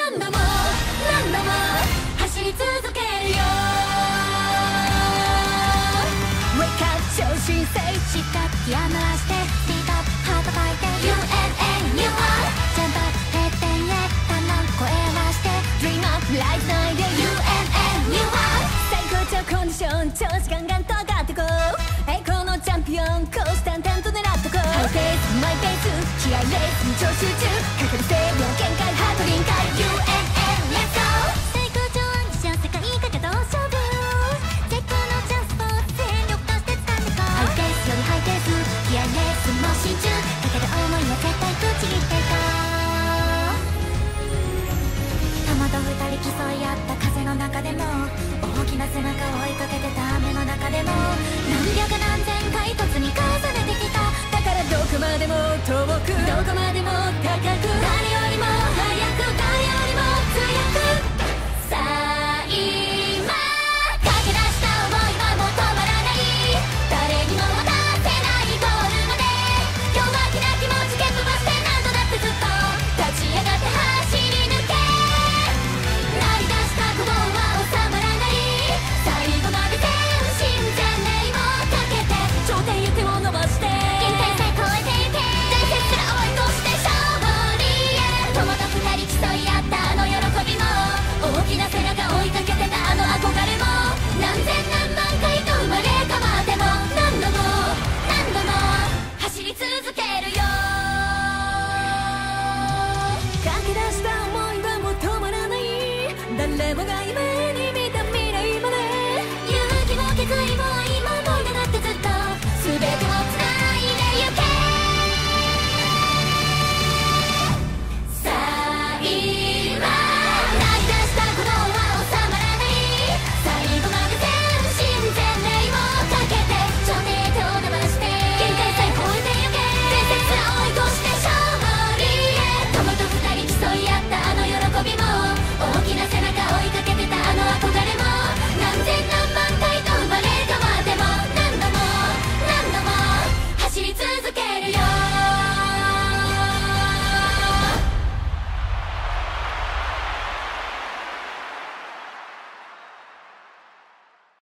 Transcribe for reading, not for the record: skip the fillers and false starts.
何度も何度も走り続けるよ。 Wake up 超新星しっかりやらしてスピードアップハート書いて UNA New Heart 全部閉店へだんだん声はして Dream up Rise ないで UNA New Heart 最高潮コンディション調子ガンガンと上がってこう栄光のチャンピオン虎視眈々と狙ってこうハイペースマイペース気合いレースに超集中かける制御限界ハート臨界 UNA Let's go 最高潮アンビション世界かけと勝負絶好のチャンスを全力出して掴んでこうハイペースよりハイペース気合いレースも集中かける想いは絶対ぶち切っていこう玉と二人競い合った風の中でも大きな背中を追いかけてた雨の中でも何百何千回突に重ねてきただからどこまでも遠くどこまでも高く誰よりも早く誰よりも強くさあ今駆け出した想いはもう止まらない誰にも渡せないゴールまで弱気な気持ち蹴っ飛ばして何度だってずっと立ち上がって走り抜け鳴り出した鼓動は収まらない最後まで全身全霊をかけて頂点へ手を伸ばして限界さえ超えてゆけ伝説すら追い越して勝利へ友と二人競い合ったあの喜びも大きな背中追いかけてたあの憧れも何千何万回と生まれ変わっても何度も何度も走り続けるよ。駆け出した想いはもう止まらない誰もが